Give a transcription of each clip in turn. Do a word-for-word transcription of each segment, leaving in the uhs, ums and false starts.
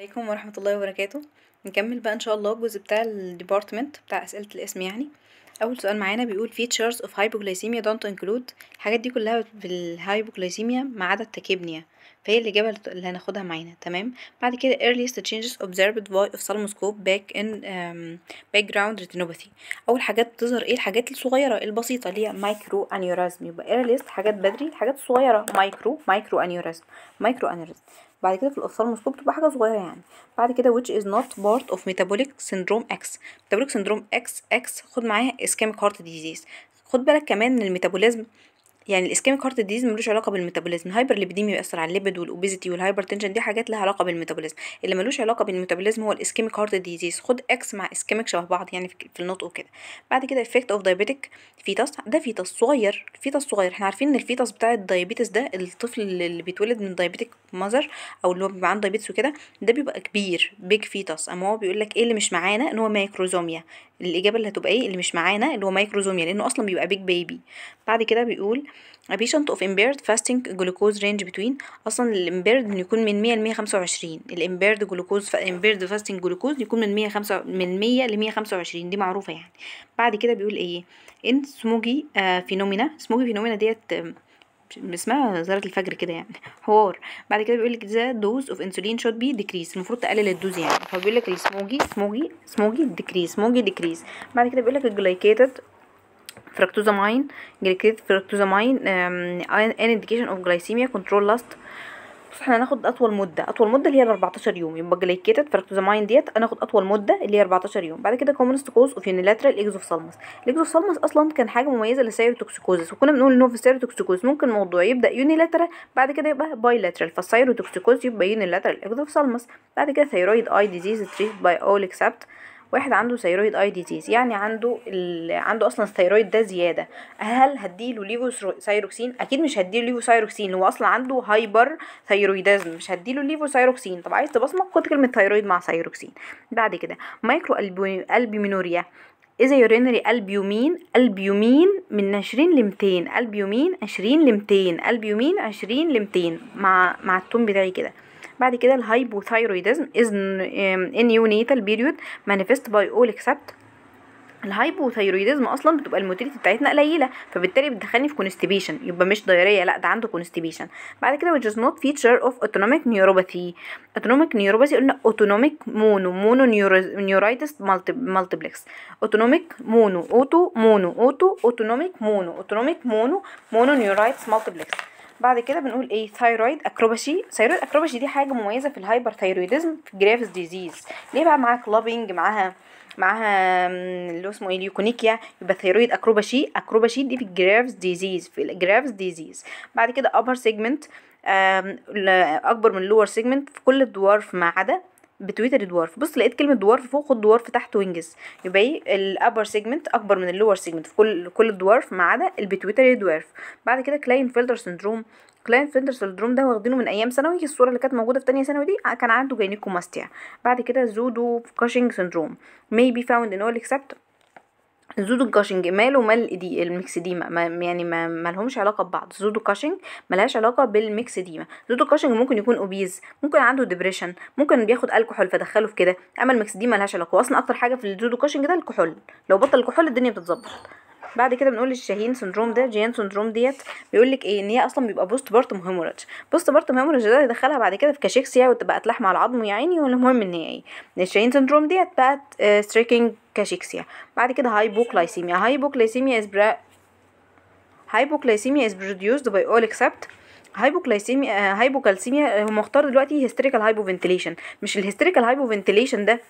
عليكم ورحمة الله وبركاته. نكمل بقى ان شاء الله الجزء بتاع الديبارتمنت بتاع اسئلة الاسم. يعني اول سؤال معانا بيقول features of hypoglycemia don't include. الحاجات دي كلها بالهايبوغلايسيميا ما عدا التاكيبنيا، فهي الإجابة اللي هناخدها معانا. تمام. بعد كده earliest changes observed by ophthalmoscope back in um, background retinopathy. أول حاجات بتظهر ايه؟ الحاجات الصغيرة البسيطة اللي هي مايكرو انيورازم. يبقى earliest حاجات بدري، الحاجات الصغيرة مايكرو مايكرو انيورازم مايكرو انيورازم. بعد كده في الأوفثالموسكوب تبقى حاجة صغيرة يعني. بعد كده which is not part of metabolic syndrome X. metabolic syndrome X X خد معاها ischemic heart disease. خد بالك كمان ان الميتابوليزم، يعني الاسكيميك هارت ديزيز ملوش علاقه بالميتابوليزم. الهايبر ليبيديميا بيأثر على الليبيد والاوبيزيتي والهايبرتنشن، دي حاجات لها علاقه بالميتابوليزم. اللي ملوش علاقه بالميتابوليزم هو الاسكيميك هارت ديزيز. خد اكس مع اسكيميك شبه بعض يعني في في النطق وكده. بعد كده افكت اوف دايابيتيك فيتاس. ده فيتاس صغير، فيتاس صغير. احنا عارفين ان الفيتاس بتاع الدايابيتس ده الطفل اللي بيتولد من دايابيتيك ماذر او اللي هو بيبقى عنده دايابيتس وكده، ده بيبقى كبير بيج فيتاس. اما هو بيقول لك ايه اللي مش معانا؟ ان هو مايكروزوميا. الاجابه اللي هتبقى ايه اللي مش معانا؟ اللي هو مايكروزوميا، لانه اصلا بيبقى بيج بيبي. بعد كده بيقول a patient of impaired fasting glucose range between. اصلا الامبيرد انه يكون من مية ل مية وخمسة وعشرين. الامبيرد جلوكوز impaired fasting glucose يكون من مية وخمسة من مية ل مية وخمسة وعشرين، دي معروفه يعني. بعد كده بيقول ايه؟ ان سموجي فينومينا. سموجي فينومينا ديت آه، اسمها ظاهرة الفجر كده يعني حوار. بعد كده بيقول لك ذا دوز اوف انسولين شود بي ديكريس. المفروض تقلل الدوز يعني. فبيقول لك السموجي سموجي سموجي ديكريس سموجي ديكريس. بعد كده بيقول لك الجلايكيتد فركتوزامين جليكيت فركتوزامين ان انديكيشن اوف جلايسيميا كنترول لاست. بص احنا هناخد اطول مده، اطول مده اللي هي ال أربعتاشر يوم. يبقى جليكيتد فركتوزامين ديت هناخد اطول مده اللي هي أربعتاشر يوم. بعد كده كومنست كوز اوف يونيلاترال اكزوفثالموس. الاكزوفثالموس اصلا كان حاجه مميزه للسيروتوكسيكوزس، وكنا بنقول ان هو في السيروتوكسيكوز ممكن الموضوع يبدا يونيلاترال بعد كده يبقى بايلاترال، فالسيروتوكسيكوز يبقى يونيلاترال اكزوفثالموس. بعد كده ثيرويد اي ديزيز تريت باي اول اكسبت. واحد عنده ثيرويد اي ديزيز يعني عنده ال... عنده اصلا الثيرويد ده زياده. هل هديله ليفوثايروكسين؟ اكيد مش هديله ليفوثايروكسين، هو اصلا عنده هايبر ثيرويدازم، مش هديله ليفوثايروكسين. طب عايز تبصمك خد كلمه ثيرويد مع ثيروكسين. بعد كده مايكرو البيومينوريا اذا يورينري البيومين. البيومين من عشرين ل ميتين. البيومين عشرين ل ميتين. البيومين عشرين ل ميتين مع مع التون بتاعي كده. بعد كده الهايبوثايرويدزم is in neonatal period manifest by all except. الهايبوثايرويدزم اصلا بتبقى الموتيليتي بتاعتنا قليله، فبالتالي بتدخلني في كونستيبيشن. يبقى مش دايريه، لا ده عنده كونستيبيشن. بعد كده which is not feature of autonomic neuropathy. autonomic neuropathy قلنا autonomic mono mono neuritis multiplex. autonomic mono auto mono auto autonomic mono autonomic mono mono neuritis multiplex. بعد كده بنقول ايه؟ ثايرويد اكروباسي. ثايرويد اكروباسي دي حاجه مميزه في الهايبر ثايرويدزم في جرافز ديزيز. ليه بقى؟ معاها كلابينج، معاها معاها اللي اسمه ايه اليوكونيكيا. يبقى ثيرويد اكروباشي. اكروباشي دي في الجرافز ديزيز في الجرافز ديزيز. بعد كده upper segment اكبر من lower segment في كل الدوارف ما عدا بتويتري دوارف. بص لقيت كلمه دوارف فوق، خد دوارف تحت وينجز. يبقى ايه؟ الابر سيجمنت اكبر من اللور سيجمنت في كل كل الدوارف ما عدا البيتويتري دوارف. بعد كده كلاين فيلتر سندروم. كلاين فيلتر سندروم ده واخدينه من ايام ثانوي. الصوره اللي كانت موجوده في تانية ثانوي دي كان عنده جاينيكوماستيا. بعد كده زودو كاشينج سندروم may be found in all except. زودو كاشنج ماله مال دي الميكسديما، ما يعني ما مالهمش علاقه ببعض. زودو كاشنج ملهاش علاقه بالميكسديما. زودو كاشنج ممكن يكون اوبيز، ممكن عنده ديبريشن، ممكن بياخد الكحول فدخله في كده. اما الميكسديما ملهاش علاقه، واصلا اكتر حاجه في الزودو كاشنج ده الكحول، لو بطل الكحول الدنيا بتتظبط. بعد كده بنقول الشاهين سندروم ده جيان سندروم ديت بيقول لك ايه؟ ان هي اصلا بيبقى بوست بارتم هيموراج. بوست بارتم هيموراج ده يدخلها بعد كده في كاشيكسيا وتبقى اتلحم على العظم يا عيني. والمهم ان هي ايه؟ الشاهين سندروم ديت بقت ستريكنج كاشيكسيا. بعد كده هايبوكلايسيميا. هايبوكلايسيميا از برا هايبوكلايسيميا is produced by all except. هايبوكلايسيميا هايبوكالسيميا هو مختار دلوقتي هيستيريكال هايبوفنتيليشن. مش الهيستيريكال هايبوفنتيليشن ده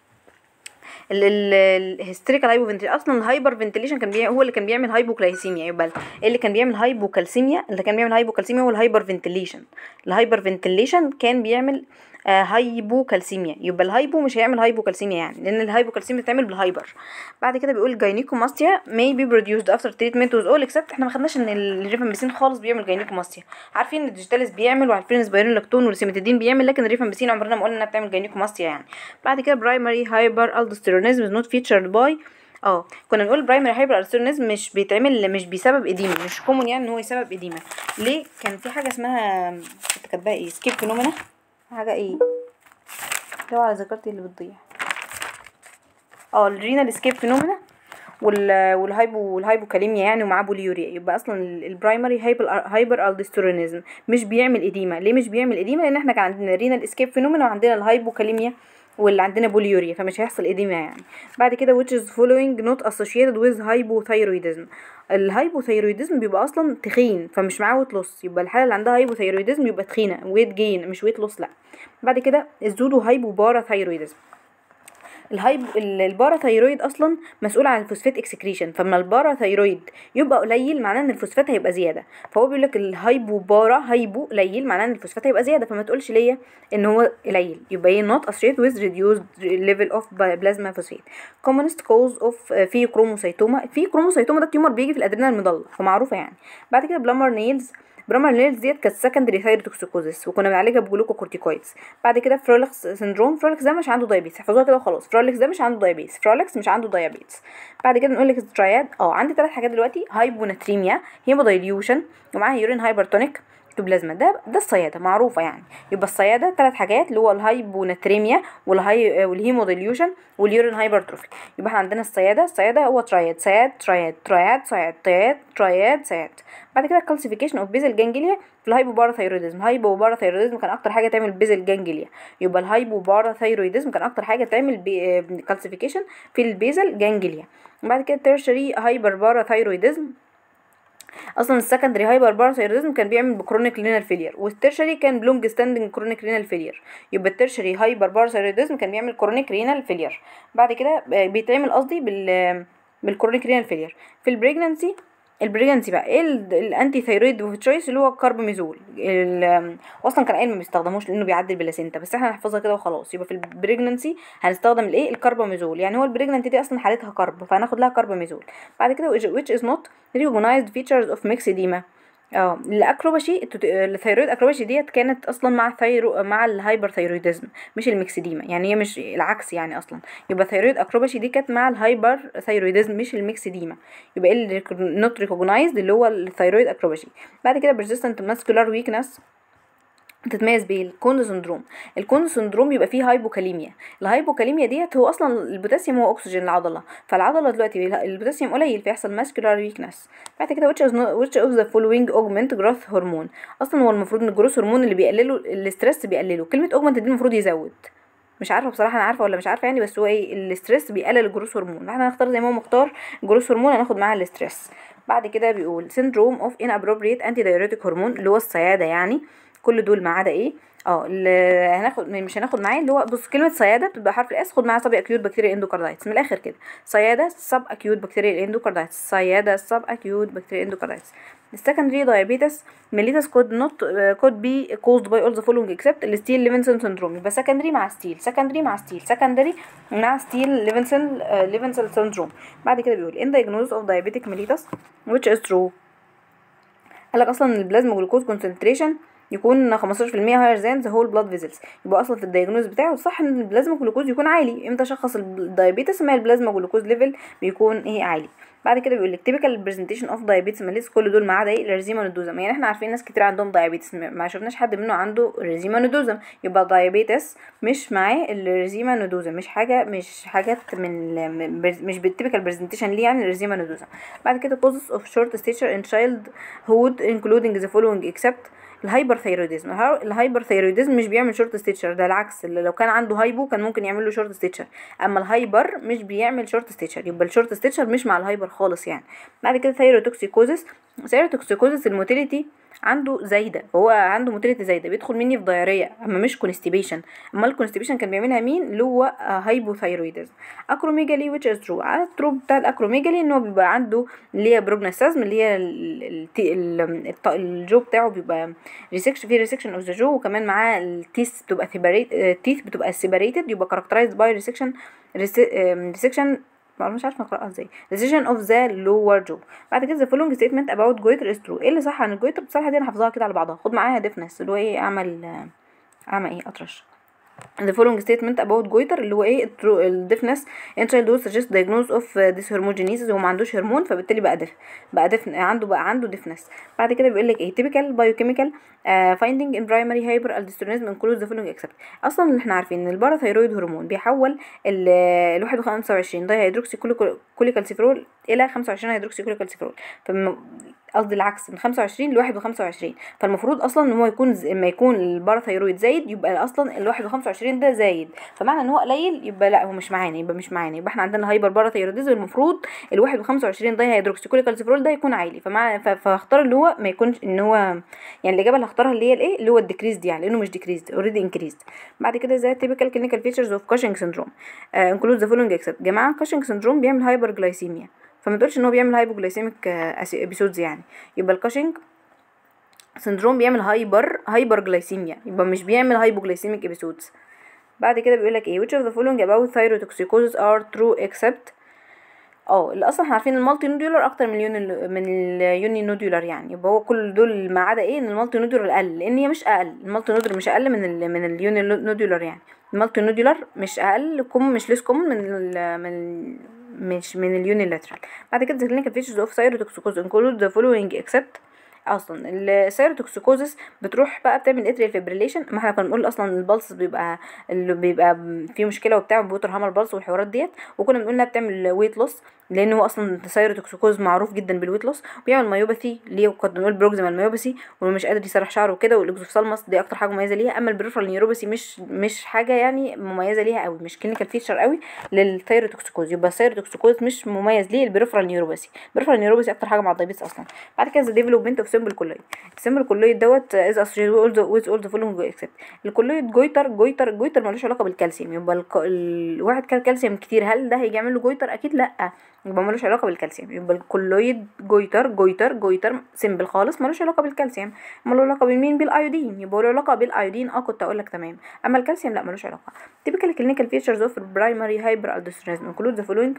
الهيستيريكال هايبوفنتيليشن. اصلا الهايبر فنتيليشن كان بيعمل هو اللي كان بيعمل هايبوكلايسيميا. يبقى اللي كان بيعمل هايبوكالسيميا اللي كان بيعمل هايبوكالسيميا هو الهايبر فنتيليشن. الهايبر فنتيليشن كان بيعمل آه هايبوكالسيميا. يبقى الهايبو مش هيعمل هايبوكالسيميا يعني، لان الهايبوكالسيميا بتتعمل بالهايبر. بعد كده بيقول جاينيكوماستيا may be produced after treatment with all except. احنا ما خدناش ان الريفامبيسين خالص بيعمل جاينيكوماستيا. عارفين ان الديجيتاليس بيعمل، وعارفين السبايرينلاكتون والسيمتيدين بيعمل، لكن الريفامبيسين عمرنا ما قلنا انها بتعمل جاينيكوماستيا يعني. بعد كده برايمري هايبر الدوستيرونيزم is not featured by. اه كنا بنقول برايمري هايبر الدوستيرونيزم مش بيتعمل مش بسبب اديمه، مش كومون يعني ان هو يسبب اديمه. ليه؟ كان في حاجه اسمها كنت كاتباها ايه؟ سكيب فينومينا حاجه ايه اوعى على ذاكرتي اللي بتضيع. اه الرينال اسكيب فينومينا وال والهايبو والهايبوكاليميا يعني ومعاه بوليوريا. يبقى اصلا البرايمري هايبر هايبر الدسترونيزم مش بيعمل اديمه. ليه مش بيعمل اديمه؟ لان احنا كان عندنا الرينال اسكيب فينومينا وعندنا الهايبوكاليميا واللي عندنا بوليوريا، فمش هيحصل اديمه يعني. بعد كده which is following not associated with hypothyroidism. الهايبوثايرويدزم بيبقى اصلا تخين فمش معاه ويت لوس، يبقى الحاله اللي عندها هايبوثايرويدزم يبقى تخينه ويت جين مش ويت لوس لا. بعد كده الزودو هايبوباراثايرويدزم. الهايب الباراثايرويد اصلا مسؤول عن الفوسفات اكسكريشن، فلما الباراثايرويد يبقى قليل معناه ان الفوسفات هيبقى زياده، فهو بيقول لك الهايبو بارا هايبو قليل معناه ان الفوسفات هيبقى زياده، فما تقولش ليا ان هو قليل، يبقى ايه not associated with reduced level of plasma phosphate. commonest cause of في كروموسايتوما. في كروموسايتوما ده التيومر بيجي في الادرينال المضله فمعروفه يعني. بعد كده بلامر نيلز. برامر نيلز ديت كانت سكندري ثايروتوكسيكوزيس وكنا بنعالجها بجلوكوكورتيكويدز. بعد كده فرولكس سيندروم. فرولكس ده مش عنده دايابيتس، احفظوها كده وخلاص. فرولكس ده مش عنده دايابيتس، فرولكس مش عنده دايابيتس. بعد كده نقول لك التراياد. اه عندي ثلاث حاجات دلوقتي: هايبوناتريميا، هيمودايليوشن، ومعاها يورين هايبرتونيك بلازما. ده ده الصياده معروفه يعني. يبقى الصياده ثلاث حاجات اللي هو الهايبوناتريميا والهاي والهيموديليوشن واليورين هايبرتروفي. يبقى احنا عندنا الصياده. الصياده هو تراياد، سياد تراياد تراياد سياد تراياد تراياد سياد. بعد كده الكالسيفيكيشن اوف بيزل جانجليا في الهايبوباراثايرويدزم. الهايبوباراثايرويدزم كان اكتر حاجه تعمل بيزل جانجليا، يبقى الهايبوباراثايرويدزم كان اكتر حاجه تعمل كالسيفيكيشن في البيزل جانجليا. بعد كده تيرشري هايبرباراثايرويدزم. اصلا السكندري هايبر باراثايرويدزم كان بيعمل بكرونيك رينال فيلير، والترشري كان بلونج ستاندنج كرونيك رينال فيلير. يبقى الترشري هايبر باراثايرويدزم كان بيعمل كرونيك رينال فيلير. بعد كده بيتعمل قصدي بال بالكرونيك رينال فيلير. في البريجنانسي البريجنانسي بقى ايه الانتي ثايرويد اوف تشويس اللي هو الكارباميزول. اصلا كان قايل ما بيستخدموش لانه بيعدي البلاسينتا، بس احنا هنحفظها كده وخلاص. يبقى في البريجنانسي هنستخدم الايه الكارباميزول، يعني هو البريجنانتي دي اصلا حالتها كارب فهناخد لها كارباميزول. بعد كده which is not recognized features of myxedema. اه الاكروباشي الثيرويد اكروباشي ديت كانت اصلا مع الثيرو مع الهايبر ثيرويدزم مش الميكسيديما، يعني هي مش العكس يعني اصلا. يبقى الثيرويد اكروباشي دي كانت مع الهايبر ثيرويدزم مش الميكسيديما. يبقى اللي نوت ريكوجنايزد اللي هو الثيرويد اكروباشي. بعد كده persistent muscular weakness تتميز بيه الكون سندروم. الكون سندروم يبقى فيه هايبوكاليميا. الهايبوكاليميا ديت هو اصلا البوتاسيوم هو اكسجين العضله، فالعضله دلوقتي البوتاسيوم قليل فيحصل ماسكولار ويكنس. بعد كده which, which of the following augment growth hormone. اصلا هو المفروض ان الجروث هرمون اللي بيقلله الاسترس بيقلله. كلمه augment دي المفروض يزود، مش عارفه بصراحه، انا عارفه ولا مش عارفه يعني، بس هو ايه الاسترس بيقلل الجروث هرمون، احنا هنختار زي ما هو مختار الجروث هرمون هناخد معاها الاسترس. بعد كده بيقول syndrome of inappropriate antidiuretic hormone اللي هو الصياده يعني. كل دول ما عدا ايه اه هناخد مش هناخد معاه اللي هو بص كلمه صياده بتبقى حرف الاس، خد معاها سب اكيوت بكتيريا اندوكاردايتس من الاخر كده. صياده سب اكيوت بكتيريا اندوكاردايتس، صياده سب اكيوت بكتيريا اندوكاردايتس. السكندري دايابيتس ميليتس كود نوت كود بي كوزد باي اول ذا فولوينج اكسبت الستيل ليفنسون سندروم. يبقى سكندري مع ستيل سكندري مع ستيل سكندري مع ستيل ليفنسون ليفنسون سندروم. بعد كده بيقول ان diagnosis of diabetic mellitus which is true. قال لك اصلا البلازما جلوكوز كونسنتريشن يكون خمستاشر في المية higher than the whole blood vessels. يبقى اصلا في الدايجنوز بتاعه الصح ان البلازما جلوكوز يكون عالي. امتى شخص الدايابيتس؟ ما البلازما جلوكوز ليفل بيكون ايه عالي. بعد كده بيقول لك typical presentation of diabetes mellitus كل دول ما عدا ايه الريزيما نودوزم. يعني احنا عارفين ناس كتير عندهم دايابيتس ما شفناش حد منه عنده ريزيما نودوزم. يبقى دايابيتس مش معاه الريزيما نودوزم، مش حاجه مش حاجات من مش بالتيبيكال برزنتيشن ليه يعني الريزيما نودوزم. بعد كده causes of short stature in childhood including the following except الهايبر ثيرويدزم. الهايبر ثيرويدزم مش بيعمل شورت ستيتشر، ده العكس، اللي لو كان عنده هايبو كان ممكن يعمل له شورت ستيتشر، اما الهايبر مش بيعمل شورت ستيتشر، يبقى الشورت ستيتشر مش مع الهايبر خالص يعني. بعد كده ثيروتوكسيكوزس. ثيروتوكسيكوزس الموتيليتي عنده زايده، هو عنده موتيليتي زايده بيدخل مني في ضياريه اما مش كونستيبيشن. اما الكونستيبيشن كان بيعملها مين؟ اللي هو هايبوثايرويدزم. اكروميجالي which is true. على الترو بتاع الاكروميجالي ان هو بيبقى عنده اللي هي بروجناسازم اللي هي الجو بتاعه بيبقى ريسكشن في ريسكشن اوف ذا جو، وكمان معاه التيث بتبقى سيبريت التيث بتبقى سيبريتد، يبقى كاركترايزد باي ريسكشن ريسكشن مش عارفه اقراها ازاي decision of the lower jaw. بعد كده the following statement about goiter is true. ايه اللي صح عن الجويتر؟ بصراحه دي انا حافظاها كده على بعضها. خد معاها ديفنس اللي هو ايه اعمل اعمل ايه اطرش the following statement about goiter اللي هو ايه الديفنس in childhood suggest diagnosis of dysharmoniasis. هو ما عندوش هرمون فبالتالي بقى دف بقى دف عنده بقى عنده ديفنس. بعد كده بيقول لك ايه typical biochemical uh, finding in primary hyperaldosteronism includes the following except. اصلا اللي احنا عارفين ان الباراثايرويد هرمون بيحول ال واحد وخمسة وعشرين داي هيدروكسي كوليكالسيفرول الى خمسة وعشرين هيدروكسي كوليكالسيفرول، قصدي العكس من خمسة وعشرين لواحد وخمسة وعشرين. فالمفروض اصلا ان هو يكون لما يكون الباراثايرويد زايد يبقى اصلا الواحد وخمسة وعشرين ده زايد، فمعنى ان هو قليل يبقى لا هو مش معانا، يبقى مش معانا، يبقى احنا عندنا هايبر باراثايروديزم. المفروض الواحد وخمسة وعشرين ده هيدروكسيكوليكالسيفرول ده يكون عالي، فمع فاختار اللي هو ما يكونش ان هو يعني الاجابه اللي هختارها اللي هي الايه اللي هو الديكريز دي، يعني لانه مش ديكريز اوريدي انكريزد. بعد كده زي تيبيكال كلينيكال فيتشرز اوف كاشنج سندروم انكلود ذا فولوينج اكسبت. جماعه كاشنج سندروم بيعمل هايبر جلايسيميا، فما تقولش ان هو بيعمل هايبوجلايسيميك ابيسودز يعني. يبقى الكاشنج سندروم بيعمل هايبر هايبر جلايسيميا، يبقى مش بيعمل هايبوجلايسيميك ابيسودز. بعد كده بيقول لك ايه which of the following about thyrotoxicosis are true except. اه اللي اصلا احنا عارفين المالتي نودولار اكتر من اليوني من اليوني نودولار، يعني يبقى هو كل دول ما عدا ايه ان المالتي نودولار اقل، لان هي مش اقل، المالتي نودولار مش اقل من ال من اليوني نودولار، يعني المالتي نودولار مش اقل كوم مش ليس كوم من ال من ال مش من اليونيلاترال. بعد كده clinical features of thyrotoxicosis include the following except. اصلا السيروتوكسيكوزس بتروح بقى بتعمل اتريال فيبريليشن، ما احنا كنا بنقول اصلا البلس بيبقى اللي بيبقى فيه مشكله وبتاع بوتر هامر بلس والحوارات ديت، وكنا بنقول انها بتعمل ويت لوس لان هو اصلا السيروتوكسيكوز معروف جدا بالويت لوس، وبيعمل مايوباثي ليه كنا بنقول بروكسيمال مايوباثي ومش قادر يسرح شعره وكده، والاكزوفثالموس دي اكتر حاجه مميزه ليها. اما البريفرال نيوروباثي مش مش حاجه يعني مميزه ليها قوي، مش كلينيكال فيتشر قوي للثيروتوكسيكوز، يبقى الثيروتوكسيكوز مش مميز ليه البريفرال نيوروباثي. البريفرال نيوروباثي اكتر حاجه مع الدايبيتس اصلا. بعد كده ديفلوبمنت اوف سيمبل كولاي. السيمبل كولويد دوت از اسوشيتد ويز اول ذا فولوينج اكسبت. الكولويد جويتر جويتر جويتر ملوش علاقه بالكالسيوم، يبقى الك... الواحد كان كالسيوم كتير هل ده هيجي يعمل له جويتر؟ اكيد لا، يبقى ملوش علاقه بالكالسيوم. يبقى الكولويد جويتر جويتر جويتر سيمبل خالص ملوش علاقه بالكالسيوم. ملوش علاقه بالمين؟ بالايودين، يبقى له علاقه بالايودين. اه كنت اقول لك تمام، اما الكالسيوم لا ملوش علاقه. تيبيكال كلينيكال فيتشرز اوف برايمري هايبر الدوستيرونيزم انكلود ذا فولوينج.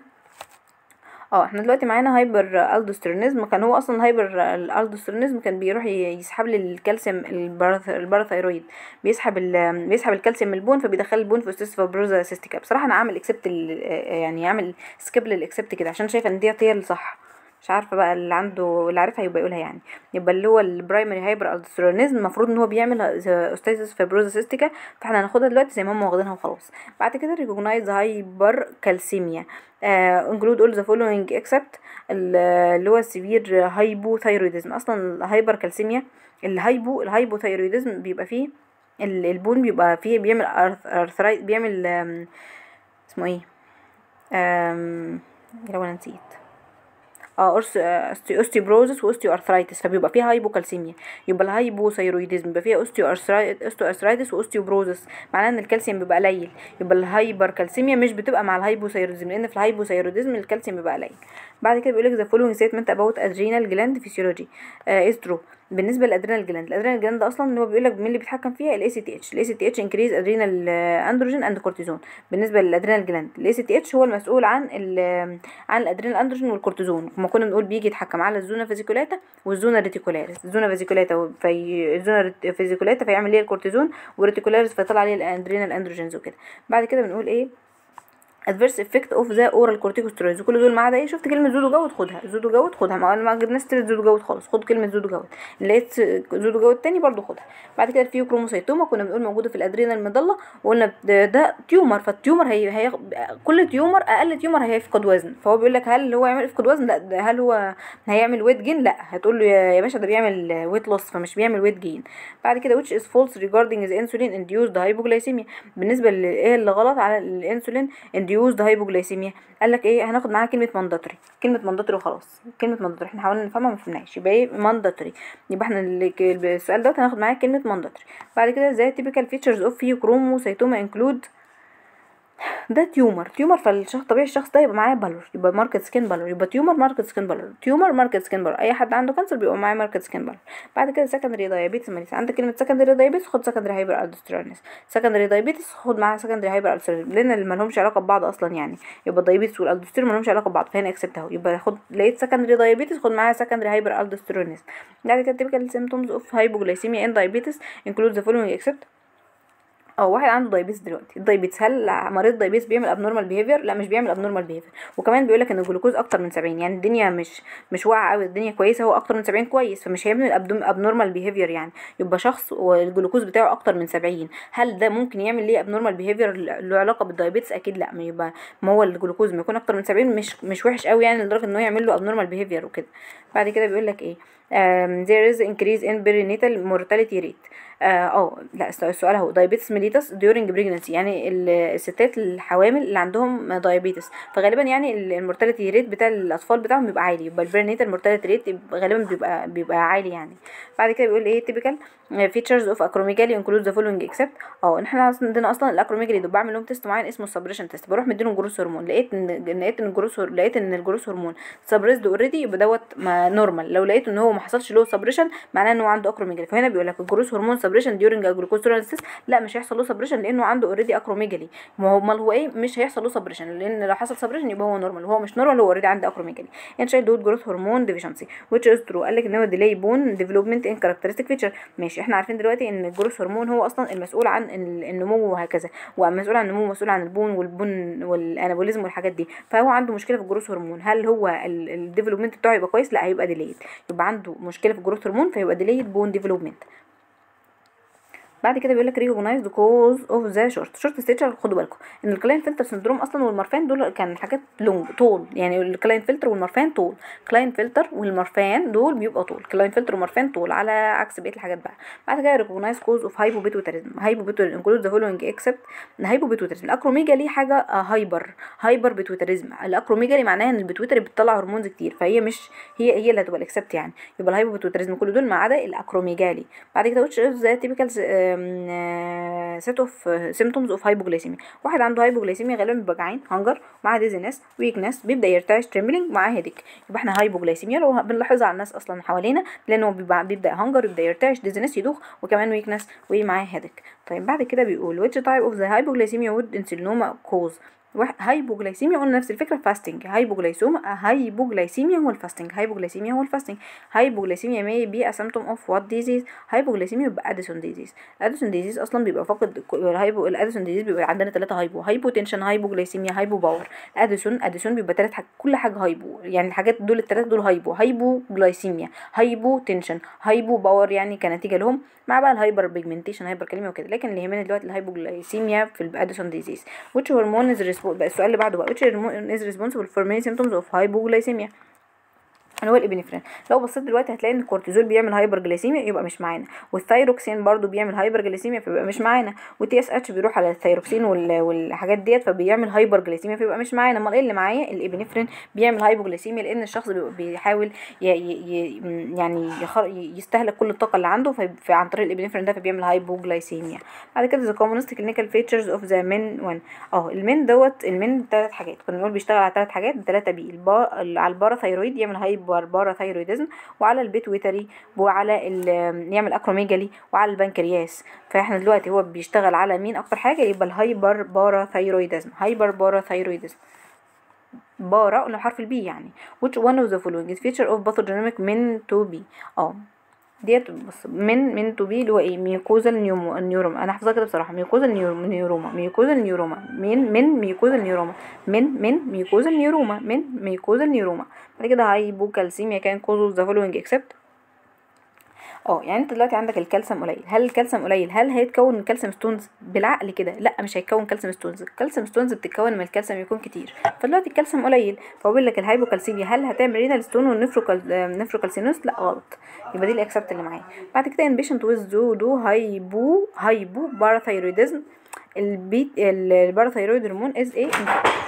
اه احنا دلوقتي معانا هايبر الدوستيرونيزم، كان هو اصلا هايبر الالدوستيرونيزم كان بيروح يسحب لي الكالسيوم الباراثايرويد، بيسحب ال بيسحب الكالسيوم من البون فبيدخل البون في استيس فابروزا سيستيكا. بصراحه انا عامل اكسبت يعني عامل سكيب للاكسبت كده عشان شايفه ان ديت هي الصح، مش عارفه بقى اللي عنده اللي عارفها يبقى يقولها يعني. يبقى اللي هو البرايمري هايبر الدوستيرونيزم المفروض ان هو بيعمل استيس فابروزا سيستيكا، فاحنا هناخدها دلوقتي زي ما هم واخدينها وخلاص. بعد كده ريكوجنايز هايبر كالسيميا انكلود اول ذا فولوينج اكسبت اللي هو السيفير هايبوثايرويدزم. اصلا الهايبر كالسيميا الهايبو الهايبوثايرويدزم بيبقى فيه البون بيبقى فيه بيعمل ارثرايت بيعمل اسمه ايه امم لو انا نسيت اه اوستيوبروزس واوستيو ارثرايتس، فبيبقى فيها هايبوكالسيميا. يبقى الهايبوثايرويدزم بيبقى فيها اوستيو ارثرايتس واوستيوبروزس، معناه ان الكالسيوم بيبقى قليل. يبقى الهايبر كالسيميا مش بتبقى مع الهايبوثايرويدزم، لان في الهايبوثايرويدزم الكالسيوم بيبقى قليل. بعد كده بيقول لك ذا فولوينج ستيتمنت اباوت ادرينال جلاند فيسيولوجي از ترو. بالنسبه للادرينال جلاند، الادرينال جلاند اصلا اللي هو بيقول لك مين اللي بيتحكم فيها؟ الاي سي تي اتش. الاي سي تي اتش انكريز ادرينال اندروجين اند كورتيزون. بالنسبه للادرينال جلاند الاي سي تي اتش هو المسؤول عن عن الادرينال اندروجين والكورتيزون، كما كنا بنقول بيجي يتحكم على الزونا فيزيكولاتا والزونا ريتيكولاريس. الزونا فيزيكولاتا في الزونا فيزيكولاتا فيعمل ليه الكورتيزون، والريتيكولاريس فيطلع عليه الادرينال اندروجينز وكده. بعد كده بنقول ايه adverse effect of the oral corticosteroids، وكل دول ما عدا ايه؟ شفت كلمه زودو جود خدها، زودو جود خدها، ما ما جبناش سيره زودو جود خالص، خد كلمه زودو جود. لقيت زودو جود تاني برضو خدها. بعد كده في كروموسيتوما كنا بنقول موجوده في الادرينال المضله، وقلنا ده, ده تيومر، فالتيومر هي, هي كل تيومر اقل تيومر هيفقد وزن، فهو بيقول لك هل هو يعمل يفقد وزن؟ لا. هل هو هيعمل ويت جين؟ لا. هتقول له يا باشا ده بيعمل ويت لوس فمش بيعمل ويت جين. بعد كده which is false regarding the insulin induced hypoglycemia. بالنسبه لايه اللي غلط على الانسولين induced hypoglycemia؟ قال لك ايه؟ هناخد معاها كلمه مانداتوري، كلمه مانداتوري وخلاص. كلمه مانداتوري احنا حاولنا نفهمها ما فهمناش، يبقى ايه مانداتوري؟ يبقى احنا السؤال دوت هناخد معاه كلمه مانداتوري. بعد كده زي typical features of pheochromocytoma include ده تيومر تيومر فالشخص طبيعي الشخص ده يبقى معاه بالور، يبقى ماركت سكين بالور، يبقى تيومر ماركت سكين بالور، تيومر ماركت سكين بالور. اي حد عنده كانسر بيبقى معاه ماركت سكين بالور. بعد كده سكندري دايابيتس ماليس، عندك كلمه سكندري دايابيتس خد سكندري هايبر الدوستيرونيز. سكندري دايابيتس خد معاها سكندري هايبر الدوستيرونيز، لان اللي مالهمش علاقه ببعض اصلا يعني، يبقى الدايابيتس والالدوستيرون مالهمش علاقه ببعض، فهنا اكسبت اهو. يبقى خد لقيت سكندري دايابيتس خد معاها سكندري هايبر الدوستيرونيز. بعد كده typical symptoms of hypoglycemia in diabetes include the following except. اه واحد عنده دايبيتس دلوقتي. الدايبيتس، هل مريض الدايبيتس بيعمل ابنورمال بيهيفير؟ لا مش بيعمل ابنورمال بيهيفير. وكمان بيقول لك ان الجلوكوز اكتر من سبعين، يعني الدنيا مش مش واقعه قوي، الدنيا كويسه، هو اكتر من سبعين كويس، فمش هيعمل ابنورمال بيهيفير يعني. يبقى شخص والجلوكوز بتاعه اكتر من سبعين، هل ده ممكن يعمل ليه ابنورمال بيهيفير له علاقه بالدايبيتس؟ اكيد لا. ما يبقى ما هو الجلوكوز ما يكون اكتر من سبعين مش مش وحش قوي يعني لدرجه انه يعمل له ابنورمال بيهيفير وكده. بعد كده بيقول لك ايه، um, there is increase in perinatal mortality rate. اه آه، لا السؤال اهو diabetes mellitus during pregnancy، يعني الستات الحوامل اللي عندهم diabetes فغالبا يعني المورتاليتي ريت بتاع الاطفال بتاعهم بيبقى عالي، يبقى البرينيتال مورتاليتي ريت غالبا بيبقى بيبقى عالي يعني. بعد كده بيقول ايه typical features of acromegaly include the following except. اه احنا عندنا اصلا الاكروميجالي دول بعمل لهم تيست معين اسمه السبريشن تيست، بروح مديلهم جروث هرمون، لقيت ان لقيت ان الجروث لقيت ان الجروث هرمون سبريسد اوريدي، يبقى دوت نورمال. لو لقيت ان هو ما حصلش له سبريشن معناه ان هو عنده اكروميجالي. فهنا بيقول لك الجروث هرمون سبريشن ديورنج جلوكوز توليرانس، لا مش هيحصل له سبريشن لانه عنده اوريدي اكروميجالي. ما هو امال هو ايه؟ مش هيحصل له سبريشن، لان لو حصل سبريشن يبقى هو نورمال، وهو مش نورمال، هو اوريدي عنده اكروميجالي. ان شاء الله جروث هرمون ديفيشنسي which is true، قال لك ان هو ديلي بون ديفلوبمنت ان كاركترستيك فيتشر. ماشي، احنا عارفين دلوقتي ان الجروث هرمون هو اصلا المسؤول عن النمو وهكذا، ومسؤول عن النمو، مسؤول عن البون والبون والانابوليزم والحاجات دي، فهو عنده مشكله في الجروث هرمون. هل هو الديفلوبمنت بتاعه يبقى كويس؟ لا هيبقى ديليد، يبقى عنده مشكله في الجروث هرمون فيبقى ديليد بون ديفلوبمنت. بعد كده بيقول لك recognize the cause of the short short stature. خدوا بالكم ان الكلاين فلتر سندروم اصلا والمرفان دول كان حاجات لونج طول، يعني الكلاين فلتر والمرفان طول، كلاين فلتر والمرفان دول بيبقى طول، كلاين فلتر ومرفان طول على عكس بقيه الحاجات بقى. بعد كده recognize cause of hypopituitarism. hypopituitarism include the following except hypopituitarism. الاكروميجالي حاجه هايبر هايبر بيتويتاريزم. الاكروميجالي معناها ان البيتويتري بتطلع هرمونز كتير، فهي مش هي هي اللي هتبقى الاكسبت يعني، يبقى الهايبوبيتويتاريزم كل دول ما عدا الاكروميجالي. بعد كده which is the typical set of symptoms of hypoglycemia. واحد عنده هايبوجلايسيميا غالبا بيبقى جعان، هنجر، معاه ديزينس، ويكنس، بيبدا يرتعش، تريمبلينج، معاه هيديك. يبقى احنا هايبوجلايسيميا لو بنلاحظها على الناس اصلا حوالينا، لانه بيبقى بيبدا هنجر، يبدا يرتعش، ديزينس، يدوخ، وكمان ويكنس، ومعاه هيديك. طيب بعد كده بيقول which type of the hypoglycemia would insulinoma cause. هايبوجلايسيميا قلنا نفس الفكره، فاستنج. هايبوجلايسوما هايبوجلايسيميا هو الفاستنج، هايبوجلايسيميا هو الفاستنج. هايبوجلايسيميا may be a symptom of what disease. هايبوجلايسيميا بيبقى اديسون ديزيز. الاديسون ديزيز اصلا بيبقى فقد الهايبو الاديسون ديزيز بيبقى عندنا ثلاثه هايبو، هايبوتنشن، هايبوجلايسيميا، هايبو باور. اديسون اديسون بيبقى ثلاث حاجات، كل حاجه هايبو، يعني الحاجات دول الثلاثه دول هايبو، هايبوجلايسيميا، هايبوتنشن، هايبو باور يعني كنتيجه لهم، مع بقى الهايبر بيجمنتيشن، هايبر كاليميا وكده. لكن اللي يهمنا دلوقتي الهايبوجلايسيميا في الاديسون ديزيز. which hormone is responsible. السؤال اللي بعده بقى which hormone is responsible for many symptoms of hypoglycemia. اللي هو الابنفرين. لو بصيت دلوقتي هتلاقي ان الكورتيزول بيعمل هايبر جليسيميا، يبقى مش معانا، والثايروكسين برضو بيعمل هايبر جليسيميا فيبقى مش معانا، والتي اس اتش بيروح على الثايروكسين والحاجات ديت فبيعمل هايبر جليسيميا فيبقى مش معانا. امال ايه اللي معايا؟ الابنفرين بيعمل هايبوجليسيميا، لان الشخص بيحاول ي ي يعني يستهلك كل الطاقه اللي عنده عن طريق الابنفرين ده، فبيعمل هايبوجليسيميا. بعد كده the commonest clinical features of the men one. اه المين دوت المين ثلاث حاجات كنا بنقول بيشتغل على ثلاث حاجات، ثلاثه بي البا... على الباراثايرويد يعمل هايبر باراثايرويدزم، وعلى البيتويتري، وعلى يعمل اكروميجالي، وعلى البنكرياس. فاحنا دلوقتي هو بيشتغل على مين اكتر حاجه؟ يبقى الهايبر باراثايرويدزم، هايبر باراثايرويدزم. بارا قلنا حرف البي يعني. which one of the following is feature of pathogenic men to be. اه ديت بص من من تو بي اللي هو ايه؟ ميوكوزال نيوروما. انا حافظاها كده بصراحه، ميوكوزال نيوروما، ميوكوزال نيوروما، من من ميوكوزال نيوروما، من من ميوكوزال نيوروما، من ميوكوزال نيوروما. بعد كده هايبوكالسيميا كان كوز ذا فولوينج اكسبت. اه يعني انت دلوقتي عندك الكالسيوم قليل، هل الكالسيوم قليل هل هيتكون من كالسيوم ستونز؟ بالعقل كده لا مش هيتكون كالسيوم ستونز، الكالسيوم ستونز بتتكون من الكالسيوم يكون كتير، فدلوقتي الكالسيوم قليل، فهو بيقول لك الهايبوكالسيميا هل هتعمل رينال ستون والنفروكال نفروكالسينوس؟ لا غلط، يبقى دي الاكسبت اللي معايا. بعد كده ان بيشنت ويز دو دو هايبو هايبو باراثايرويدزم، البيت الباراثايرويد هرمون از ايه.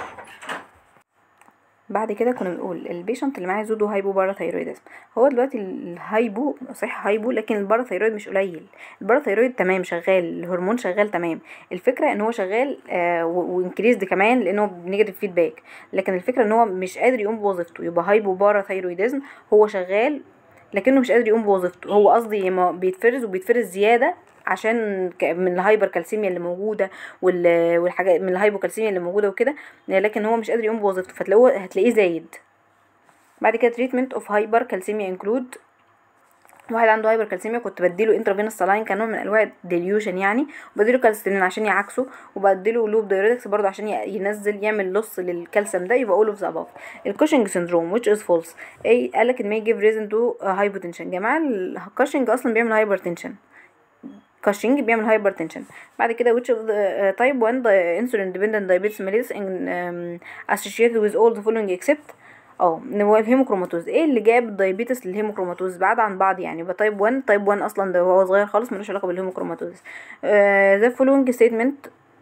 بعد كده كنا بنقول البيشنت اللي معاه زودو هايبو باراثايرويدزم، هو دلوقتي الهايبو صحيح هايبو، لكن الباراثايرويد مش قليل، الباراثايرويد تمام شغال، الهرمون شغال تمام، الفكره ان هو شغال آه وانكريزد كمان لانه بنيجاتيف فيدباك، لكن الفكره ان هو مش قادر يقوم بوظيفته، يبقى هايبو باراثايرويدزم هو شغال لكنه مش قادر يقوم بوظيفته، هو قصدي بيتفرز وبيتفرز زياده عشان من الهايبر كالسيميا اللي موجوده والحاجات من الهايبوكالسيميا اللي موجوده وكده، لكن هو مش قادر يقوم بوظيفته فتلاقوه هتلاقيه زايد. بعد كده treatment of hypercalcemia include واحد عنده هايبر كالسيميا كنت بديله انترافينوس سلاين كنوع من انواع الديليوشن يعني، وبديله كالسترين عشان يعكسه، وبديله لوب دايوريتكس برضه عشان ينزل يعمل لص للكالسيوم ده. يبقى all of the above. الكوشنج syndrome which is false. ايه قالك ان may give reason to hypotension. جماعه الكوشنج اصلا بيعمل هايبرتنشن، كاشينج بيعمل هايبرتنشن. بعد كده which of the uh, type one insulin dependent diabetes mellitus in um, associated with all the following except اه هو الهيموكروماتوز. ايه اللي جاب الدايابيتس للهيموكروماتوز؟ بعاد عن بعض يعني. يبقى تايب واحد، تايب واحد اصلا ده هو صغير خالص ملوش علاقه بالهيموكروماتوز. ذا فولوينج ستيتمنت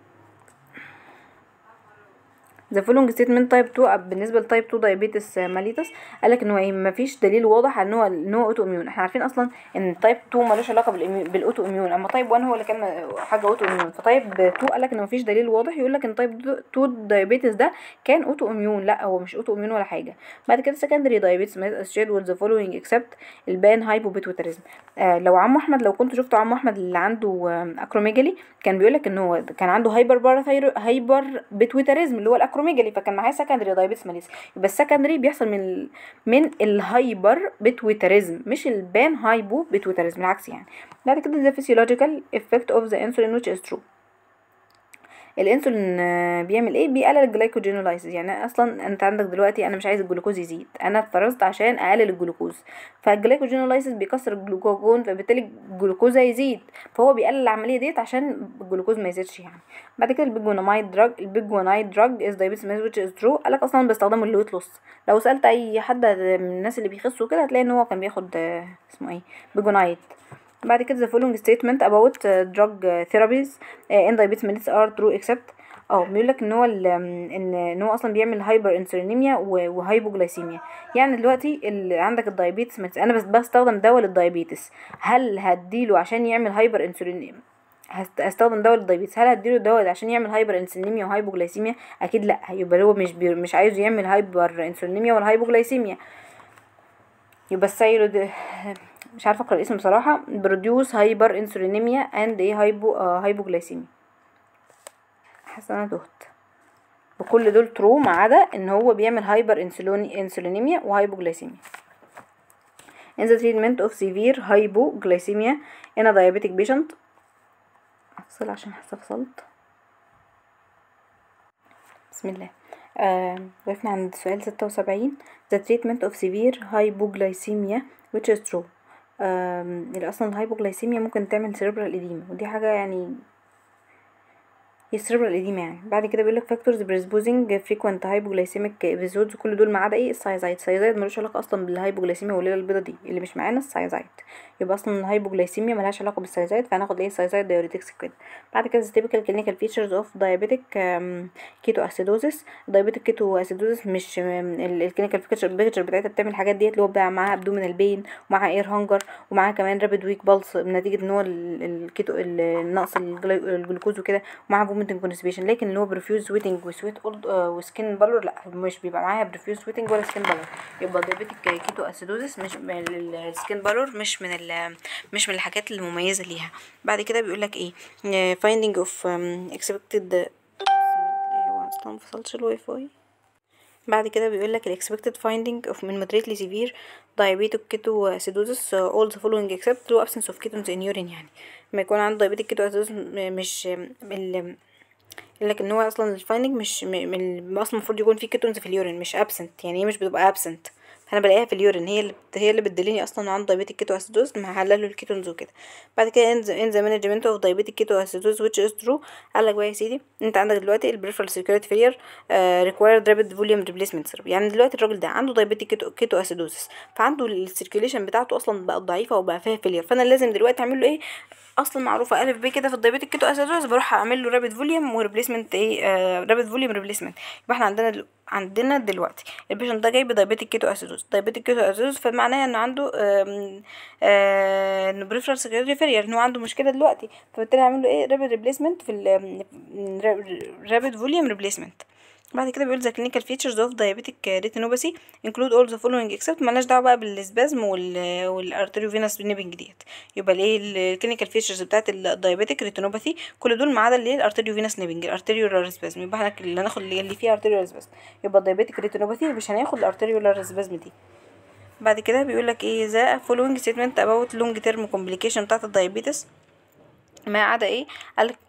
the following statement type two بالنسبه لتايب اتنين diabetes mellitus قالك ان هو ايه مفيش دليل واضح ان هو ان هو اوتو اميون. احنا عارفين اصلا ان تايب اتنين ملوش علاقه بالاوتو اميون، اما تايب واحد هو اللي كان حاجه اوتو اميون. فطيب اتنين قالك ان مفيش دليل واضح يقول لك ان تايب اتنين diabetes ده كان اوتو اميون. لا هو مش اوتو اميون ولا حاجه. بعد كده secondary diabetes mellitus associated with the following except البان هايبوبيتوتاريزم. آه لو عمو احمد، لو كنت شفتوا عمو احمد اللي عنده آه اكروميجالي، كان بيقول لك ان هو كان عنده هايبر باراثايرو هايبر بيتويتاريزم اللي هو الاكروميجالي، فكان معاه سكندري دايابيتس ماليس. يبقى السكندري بيحصل من ال... من الهايبر بيتويتاريزم مش البان هايبو بيتويتاريزم، العكس يعني. بعد كده the physiological effect of the insulin which is true. الانسولين بيعمل ايه؟ بيقلل الجلايكوجينولايسيس. يعني اصلا انت عندك دلوقتي انا مش عايز الجلوكوز يزيد، انا اتفرزت عشان اقلل الجلوكوز، فالجلايكوجينولايسيس بيكسر الجلوكاجون فبالتالي الجلوكوز هيزيد، فهو بيقلل العمليه ديت عشان الجلوكوز ما يزيدش يعني. بعد كده البيجوناميد دراج، البيجونايد دراج از دايابيتس which is true. قالك اصلا بيستخدموا اللويت لوس. لو سالت اي حد من الناس اللي بيخسوا كده هتلاقي ان هو كان بياخد اسمه ايه بيجونايد. بعد كده the following statement about drug therapies in diabetes mellitus are true except اه بيقول لك ان هو ان ان هو اصلا بيعمل هايبر انسولينيميا وهايبوجلايسيميا. يعني دلوقتي اللي عندك الدايابيتس، انا بس بستخدم دواء للدايابيتس، هل هديله عشان يعمل هايبر انسولينيميا؟ هستخدم دواء للدايابيتس، هل هديله دواء عشان يعمل هايبر انسولينيميا وهايبوجلايسيميا؟ اكيد لا. يبقى هو مش مش عايز يعمل هايبر انسولينيميا ولا هايبوجلايسيميا. يبقى السيلو مش عارفه اقرا الاسم بصراحه. بروديوس هايبر انسولينيميا اند ايه هايبو آه هايبوجلايسيميا. حاسه انا تهت. وكل دول ترو ما عدا ان هو بيعمل هايبر انسولينيميا وهايبوجلايسيميا. in the treatment of severe hypoglycemia in a diabetic patient. افصل عشان حاسه فصلت. بسم الله. آه وقفنا عند سؤال ستة وسبعين. the treatment of severe hypoglycemia which is true. اللي اصلا الهايبوجلايسيميا ممكن تعمل سيربرال اديما، ودي حاجه يعني هي السيربرال اديما يعني. بعد كده بيقول لك فاكتورز بريسبوزنج فريكوينت هايبوجلايسيميك ابيزودز، كل دول ما عدا ايه السايزايد. السايزايد ملوش علاقه اصلا بالهايبوجلايسيميا والليله البيضه دي اللي مش معانا السايزايد. يبقى اصلا الهايبوجلايسيميا ملهاش علاقه بالسايزايد، فهناخد ايه السايزايد دايوريتكس كده. بعد كده typical clinical features of diabetic keto acidosis. diabetic keto acidosis مش الكلينيكال بيكتشر بتاعتها بتعمل الحاجات ديت اللي هو بقى معاها ابدومينال بين ومعاها اير هانجر ومعاها كمان رابيد ويك بالس نتيجه ان هو الكيتو نقص الجلوكوز وكده، ومعاها فوميتنج كونستيبيشن. لكن اللي هو بريفيوز سويتنج وسويت وسكين بالور لا مش بيبقى معاها بريفيوز سويتنج ولا سكين بالور. يبقى diabetic كيتو اسيدوزس مش السكين بالور مش من مش من الحاجات المميزه ليها. بعد كده بيقول لك ايه finding of expected هو اصلا مفصلش الواي فاي. بعد كده بيقول لك الاكسبكتد فايندينج اوف من moderately severe diabetic ketoacidosis all the following except low absence of ketones in urine. يعني لما يكون عنده diabetic ketoacidosis مش ال يقول لك ان هو اصلا الفايندينج مش م... اصلا المفروض يكون في كيتونز في اليورين مش absent. يعني هي مش بتبقى absent، فانا بلاقيها في اليورين، هي اللي بت... هي اللي بتدلني اصلا عنده diabetic ketoacidosis مع حللوا الكيتونز وكده. بعد كده in the, in the management of diabetic ketoacidosis which is true. قال لك بقى يا سيدي انت عندك دلوقتي البريفرال circulatory failure uh, required rapid volume replacement syrup. يعني دلوقتي الراجل ده عنده diabetic ketoacidosis فعنده السيركيوليشن بتاعته اصلا بقت ضعيفه وبقى فيها فيلير، فانا لازم دلوقتي اعمل له ايه اصلا معروفه الف ب كده في الدايابيتيك كيتو اسيدوز، بروح اعمل له رابيد فوليوم وريبليسمنت ايه آه رابيد فوليوم ريبليسمنت. يبقى احنا عندنا دل... عندنا دلوقتي البيشنت ده جاي بدايابيتيك كيتو اسيدوز. دايابيتيك كيتو اسيدوز فمعناها انه عنده انه بريفرال سكريتوري فيلير، ان هو عنده مشكله دلوقتي، فبالتالي هعمل له ايه رابيد ريبليسمنت في الرابيد فوليوم ريبليسمنت. بعد كده بيقول the clinical features of diabetic retinopathy include all the following except مالناش دعوه بقى بالسبازم وال والارتريوفينوس نيبنج ديت. يبقى الايه الكلينيكال فيتشرز بتاعت الدايابيتيك ريتينوباثي كل دول ما عدا اللي الارتريوفينوس نيبنج الارتريولار سبازم. يبقى احنا اللي هناخد اللي فيها ارتريولار سبازم. يبقى الدايابيتيك ريتينوباثي مش هناخد الارتريولار سبازم دي. بعد كده بيقولك ايه the following statement about long term complication بتاعت الدايابيتس ما عدا ايه، قالك